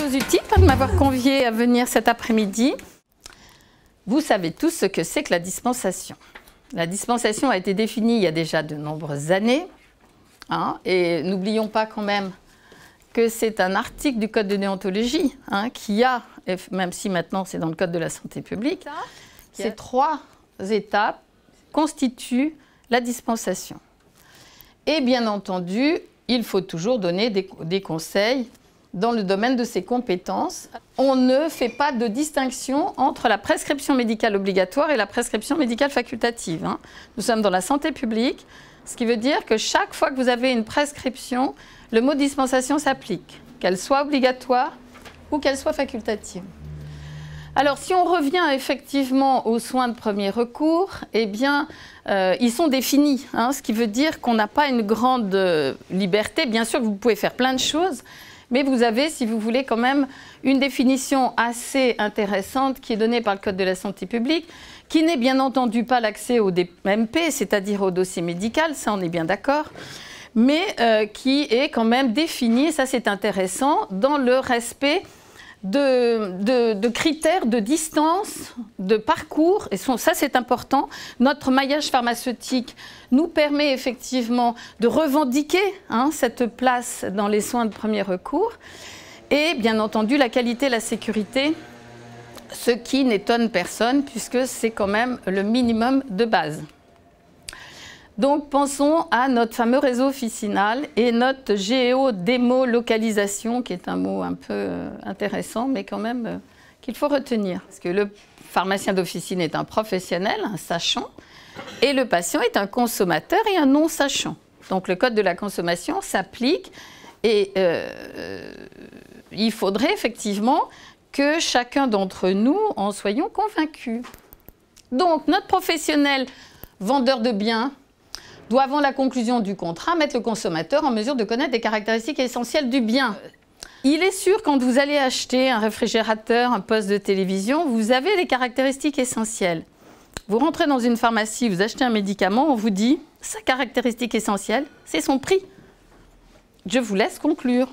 aux UTIP de m'avoir convié à venir cet après-midi. Vous savez tous ce que c'est que la dispensation. La dispensation a été définie il y a déjà de nombreuses années. Et n'oublions pas quand même que c'est un article du Code de déontologie qui a, même si maintenant c'est dans le Code de la santé publique, ces 3 étapes constituent la dispensation. Et bien entendu, il faut toujours donner des conseils dans le domaine de ses compétences. On ne fait pas de distinction entre la prescription médicale obligatoire et la prescription médicale facultative. Nous sommes dans la santé publique, ce qui veut dire que chaque fois que vous avez une prescription, le mot dispensation s'applique, qu'elle soit obligatoire ou qu'elle soit facultative. Alors, si on revient effectivement aux soins de premier recours, eh bien, ils sont définis, ce qui veut dire qu'on n'a pas une grande liberté. Bien sûr que vous pouvez faire plein de choses, mais vous avez, si vous voulez, quand même une définition assez intéressante qui est donnée par le Code de la santé publique, qui n'est bien entendu pas l'accès au DMP, c'est-à-dire au dossier médical, ça on est bien d'accord, mais qui est quand même définie, ça c'est intéressant, dans le respect de critères de distance, de parcours, et ça c'est important. Notre maillage pharmaceutique nous permet effectivement de revendiquer cette place dans les soins de premier recours, et bien entendu la qualité et la sécurité, ce qui n'étonne personne puisque c'est quand même le minimum de base. Donc pensons à notre fameux réseau officinal et notre géodémolocalisation, qui est un mot un peu intéressant, mais quand même qu'il faut retenir. Parce que le pharmacien d'officine est un professionnel, un sachant, et le patient est un consommateur et un non-sachant. Donc le code de la consommation s'applique et il faudrait effectivement que chacun d'entre nous en soyons convaincus. Donc notre professionnel vendeur de biens doit, avant la conclusion du contrat, mettre le consommateur en mesure de connaître des caractéristiques essentielles du bien. Il est sûr, quand vous allez acheter un réfrigérateur, un poste de télévision, vous avez les caractéristiques essentielles. Vous rentrez dans une pharmacie, vous achetez un médicament, on vous dit, sa caractéristique essentielle, c'est son prix. Je vous laisse conclure.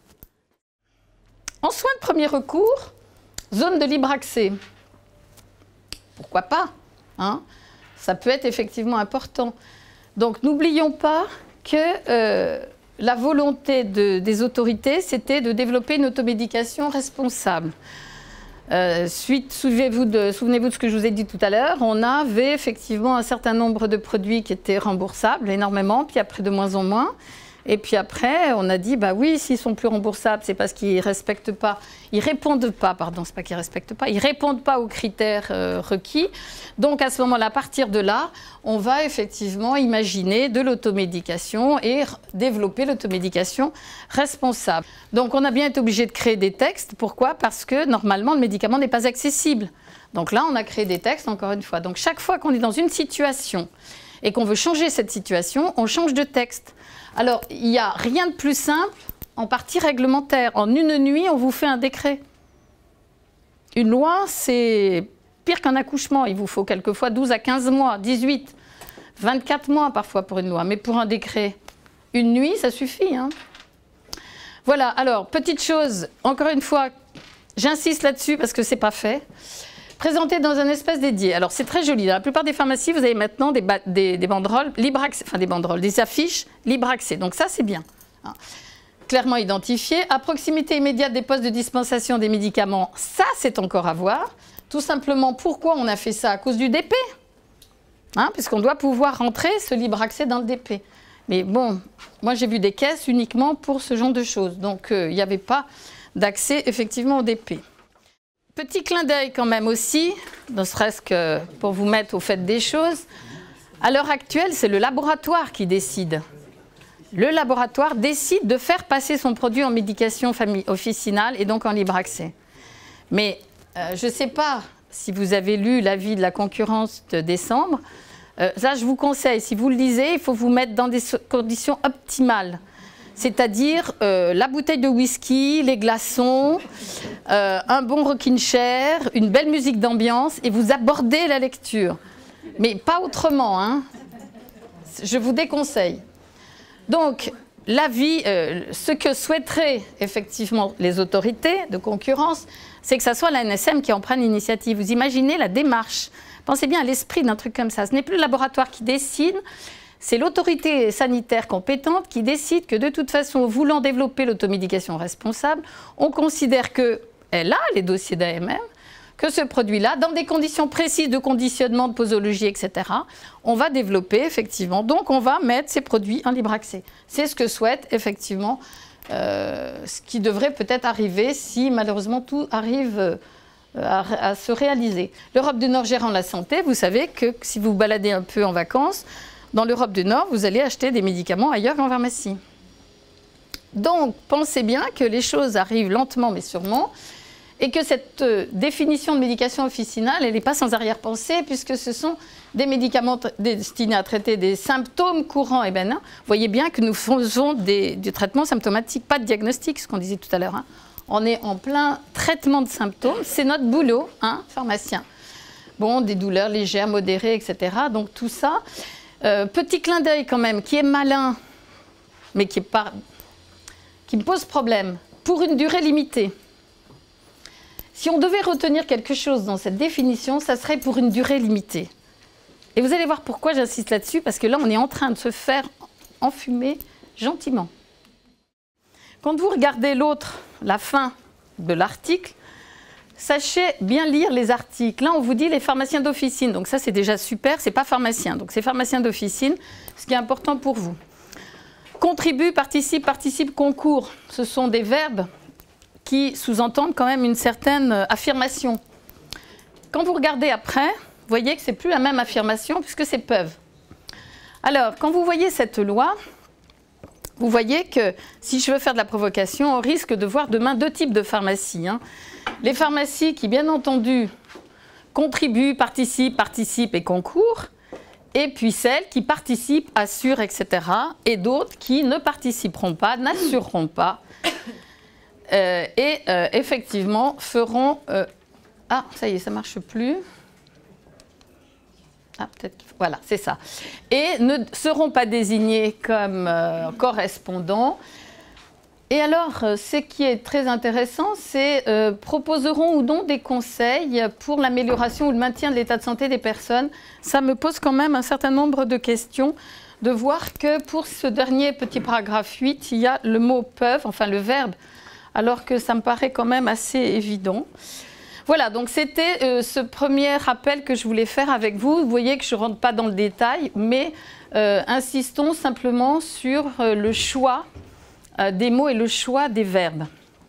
En soins de premier recours, zone de libre accès. Pourquoi pas, ça peut être effectivement important. Donc n'oublions pas que la volonté des autorités, c'était de développer une automédication responsable. Souvenez-vous de ce que je vous ai dit tout à l'heure, on avait effectivement un certain nombre de produits qui étaient remboursables, énormément, puis après de moins en moins. Et puis après, on a dit, bah oui, s'ils sont plus remboursables, c'est parce qu'ils respectent pas, ils répondent pas, pardon, c'est pas qu'ils respectent pas, ils répondent pas aux critères requis. Donc à ce moment-là, à partir de là, on va effectivement imaginer de l'automédication et développer l'automédication responsable. Donc on a bien été obligé de créer des textes. Pourquoi? Parce que normalement, le médicament n'est pas accessible. Donc là, on a créé des textes, encore une fois. Donc chaque fois qu'on est dans une situation et qu'on veut changer cette situation, on change de texte. Alors, il n'y a rien de plus simple en partie réglementaire. En une nuit, on vous fait un décret. Une loi, c'est pire qu'un accouchement. Il vous faut quelquefois 12 à 15 mois, 18, 24 mois parfois pour une loi. Mais pour un décret, une nuit, ça suffit. Voilà, alors, petite chose, encore une fois, j'insiste là-dessus parce que ce n'est pas fait. Présenté dans un espace dédié. Alors c'est très joli. Dans la plupart des pharmacies, vous avez maintenant des banderoles libre accès, enfin des affiches libre accès. Donc ça c'est bien. Clairement identifié. À proximité immédiate des postes de dispensation des médicaments, ça c'est encore à voir. Tout simplement, pourquoi on a fait ça? À cause du DP. Puisqu'on doit pouvoir rentrer ce libre accès dans le DP. Mais bon, moi j'ai vu des caisses uniquement pour ce genre de choses. Donc il n'y avait pas d'accès effectivement au DP. Petit clin d'œil quand même aussi, ne serait-ce que pour vous mettre au fait des choses. À l'heure actuelle, c'est le laboratoire qui décide. Le laboratoire décide de faire passer son produit en médication officinale et donc en libre accès. Mais je ne sais pas si vous avez lu l'avis de la concurrence de décembre. Ça, je vous conseille, si vous le lisez, il faut vous mettre dans des conditions optimales. C'est-à-dire la bouteille de whisky, les glaçons, un bon rocking chair, une belle musique d'ambiance et vous abordez la lecture. Mais pas autrement, Je vous déconseille. Donc, ce que souhaiteraient effectivement les autorités de concurrence, c'est que ça soit l'ANSM qui en prenne l'initiative. Vous imaginez la démarche. Pensez bien à l'esprit d'un truc comme ça. Ce n'est plus le laboratoire qui décide, c'est l'autorité sanitaire compétente qui décide que de toute façon, voulant développer l'automédication responsable, on considère qu'elle a les dossiers d'AMM, que ce produit-là, dans des conditions précises de conditionnement, de posologie, etc., on va développer effectivement. Donc on va mettre ces produits en libre accès. C'est ce que souhaite effectivement, ce qui devrait peut-être arriver si malheureusement tout arrive à se réaliser. L'Europe du Nord gérant la santé, vous savez que si vous vous baladez un peu en vacances, dans l'Europe du Nord, vous allez acheter des médicaments ailleurs qu'en pharmacie. Donc pensez bien que les choses arrivent lentement mais sûrement, et que cette définition de médication officinale, elle n'est pas sans arrière-pensée, puisque ce sont des médicaments destinés à traiter des symptômes courants et bénins. Vous voyez bien que nous faisons du traitement symptomatique, pas de diagnostic, ce qu'on disait tout à l'heure. Hein. On est en plein traitement de symptômes, c'est notre boulot, hein, pharmacien. Bon, des douleurs légères, modérées, etc. Donc tout ça. Petit clin d'œil quand même, qui est malin, mais qui me pose problème, pour une durée limitée. Si on devait retenir quelque chose dans cette définition, ça serait pour une durée limitée. Et vous allez voir pourquoi j'insiste là-dessus, parce que là, on est en train de se faire enfumer gentiment. Quand vous regardez la fin de l'article, sachez bien lire les articles. Là, on vous dit les pharmaciens d'officine. Donc ça, c'est déjà super, c'est pas pharmacien. Donc c'est pharmacien d'officine, ce qui est important pour vous. Contribue, participe, concourt. Ce sont des verbes qui sous-entendent quand même une certaine affirmation. Quand vous regardez après, vous voyez que ce n'est plus la même affirmation puisque c'est peuvent. Alors, quand vous voyez cette loi, vous voyez que si je veux faire de la provocation, on risque de voir demain deux types de pharmacies. Hein. Les pharmacies qui, bien entendu, contribuent, participent et concourent, et puis celles qui participent, assurent, etc. Et d'autres qui ne participeront pas, n'assureront pas, effectivement feront... ah, ça y est, ça ne marche plus. Ah, peut-être, voilà, c'est ça. Et ne seront pas désignés comme correspondants. Et alors, ce qui est très intéressant, c'est proposeront ou non des conseils pour l'amélioration ou le maintien de l'état de santé des personnes. Ça me pose quand même un certain nombre de questions, de voir que pour ce dernier petit paragraphe 8, il y a le mot peuvent, enfin le verbe, alors que ça me paraît quand même assez évident. Voilà, donc c'était ce premier rappel que je voulais faire avec vous. Vous voyez que je ne rentre pas dans le détail, mais insistons simplement sur le choix des mots et le choix des verbes.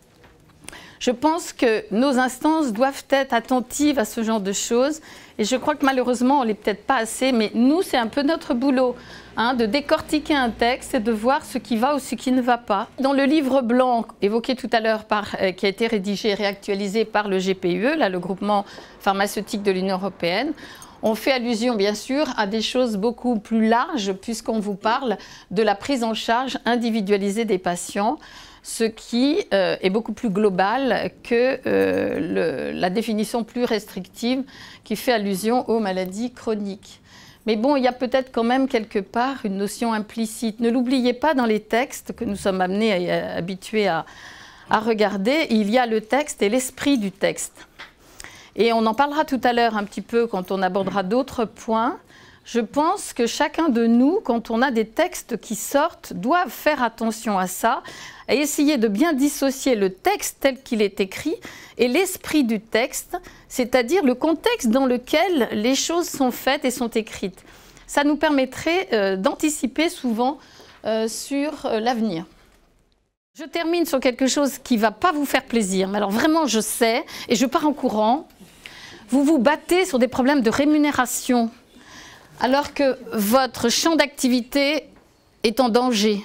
Je pense que nos instances doivent être attentives à ce genre de choses et je crois que malheureusement on ne l'est peut-être pas assez, mais nous c'est un peu notre boulot hein, de décortiquer un texte et de voir ce qui va ou ce qui ne va pas. Dans le livre blanc évoqué tout à l'heure, qui a été rédigé et réactualisé par le GPUE, là, le groupement pharmaceutique de l'Union européenne, on fait allusion, bien sûr, à des choses beaucoup plus larges, puisqu'on vous parle de la prise en charge individualisée des patients, ce qui est beaucoup plus global que la définition plus restrictive qui fait allusion aux maladies chroniques. Mais bon, il y a peut-être quand même quelque part une notion implicite. Ne l'oubliez pas dans les textes que nous sommes habitués à regarder, il y a le texte et l'esprit du texte. Et on en parlera tout à l'heure un petit peu quand on abordera d'autres points. Je pense que chacun de nous, quand on a des textes qui sortent, doit faire attention à ça, à essayer de bien dissocier le texte tel qu'il est écrit et l'esprit du texte, c'est-à-dire le contexte dans lequel les choses sont faites et sont écrites. Ça nous permettrait d'anticiper souvent sur l'avenir. Je termine sur quelque chose qui ne va pas vous faire plaisir, mais alors vraiment je sais, et je pars en courant, vous vous battez sur des problèmes de rémunération, alors que votre champ d'activité est en danger.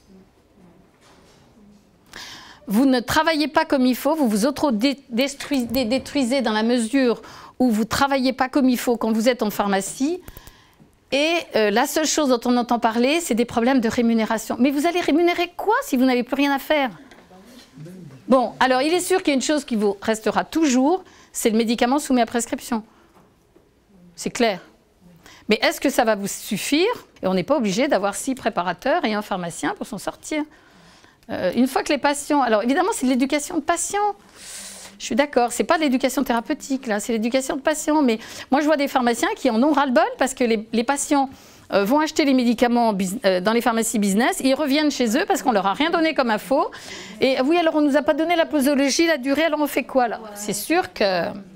Vous ne travaillez pas comme il faut, vous vous auto-détruisez dans la mesure où vous ne travaillez pas comme il faut quand vous êtes en pharmacie. Et la seule chose dont on entend parler, c'est des problèmes de rémunération. Mais vous allez rémunérer quoi si vous n'avez plus rien à faire? Bon, alors il est sûr qu'il y a une chose qui vous restera toujours, c'est le médicament soumis à prescription. C'est clair. Mais est-ce que ça va vous suffire? Et on n'est pas obligé d'avoir 6 préparateurs et un pharmacien pour s'en sortir. Une fois que les patients... Alors évidemment, c'est de l'éducation de patients. Je suis d'accord, c'est pas de l'éducation thérapeutique, là, c'est l'éducation de patients. Mais moi, je vois des pharmaciens qui en ont ras-le-bol parce que les patients vont acheter les médicaments dans les pharmacies business, ils reviennent chez eux parce qu'on leur a rien donné comme info. Et oui, alors on nous a pas donné la posologie, la durée, alors on fait quoi là? C'est sûr que...